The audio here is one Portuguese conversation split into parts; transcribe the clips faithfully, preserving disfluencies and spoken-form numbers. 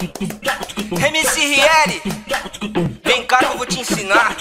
M C Riele, vem cá que eu vou te ensinar.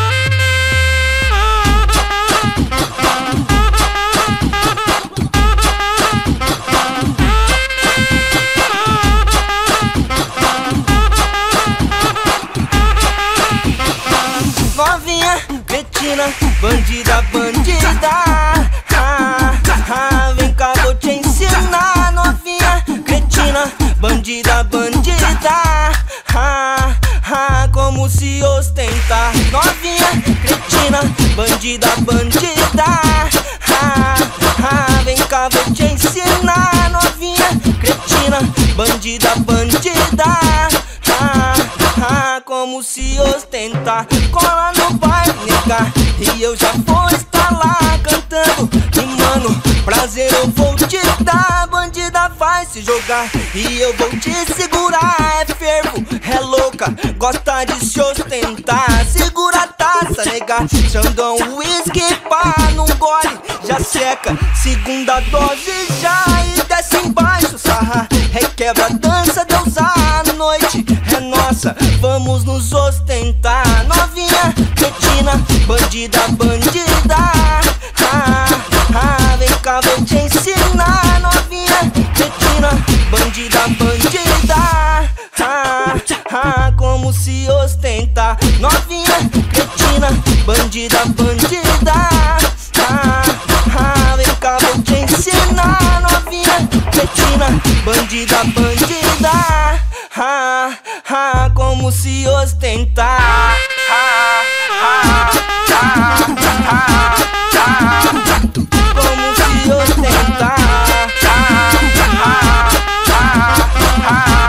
Novinha, cretina, bandida, bandida, ah, ah, vem cá, vou te ensinar. Novinha, cretina, bandida, bandida, ah, ah, como se ostentar. Novinha, cretina, bandida, bandida, ah, ah, vem cá, vou te ensinar. Novinha, cretina, bandida, bandida, ah, ah, como se ostentar. Cola no baile, nega, e eu já vou estar lá cantando. E mano, prazer eu vou te dar. Bandida vai se jogar e eu vou te segurar. É fervo, é louca, gosta de se ostentar. Segura a taça, nega, Xandão, whisky, pá, não gole, já seca. Segunda dose já e desce embaixo, sarra. Requebra, dança, Deus, a noite é nossa, vamos nos ostentar. Novinha, cretina, bandida, bandida, ah, ah, vem cá, vou te ensinar. Novinha, cretina, bandida, bandida, ah, ah, como se ostentar. Novinha, cretina, bandida, bandida, ah, ah, vem cá, vou te ensinar. Novinha, cretina, bandida, bandida, ah, ah, como se ostentar. Ah, ah, ah, ah, ah, como se ostentar. Ah, ah, ah,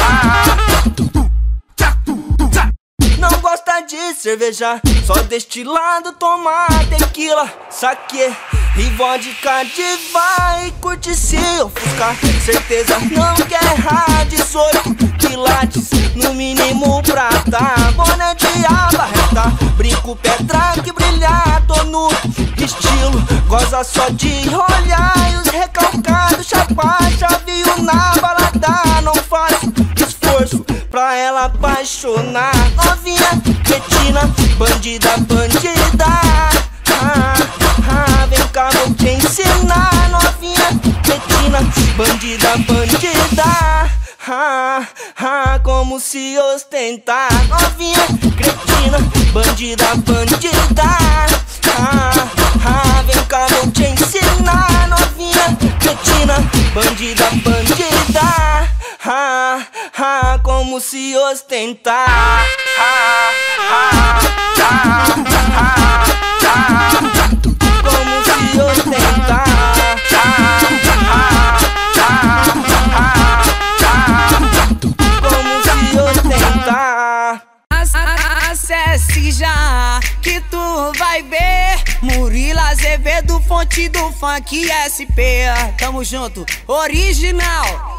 ah, ah. Não gosta de cerveja, só destilado, tomar tequila, saque e vodka de vai. Curte se ofuscar, certeza não quer errar. Dezoito quilates, no mínimo prata. Boné de abarreta, brinco, pedra que brilhar. Tô no estilo, goza só de olhar. E os recalcados, chapar, chaveio na balada. Não faço esforço pra ela apaixonar. Novinha, cretina, bandida, bandida, ah, ah, vem cá, vou te ensinar. Novinha, cretina, bandida, bandida, ah, ah, como se ostentar. Novinha, cretina, bandida, bandida, ah, ah, vem cá, vou te ensinar. Novinha, cretina, bandida, bandida, ah, ah, como se ostentar. Ah, ah, ah, ah, ah, como se ostentar. Ah, ah, ah, ah, ah, como se ostentar. Acesse já que tu vai ver Murilo Azevedo, fonte do funk S P. Tamo junto, original.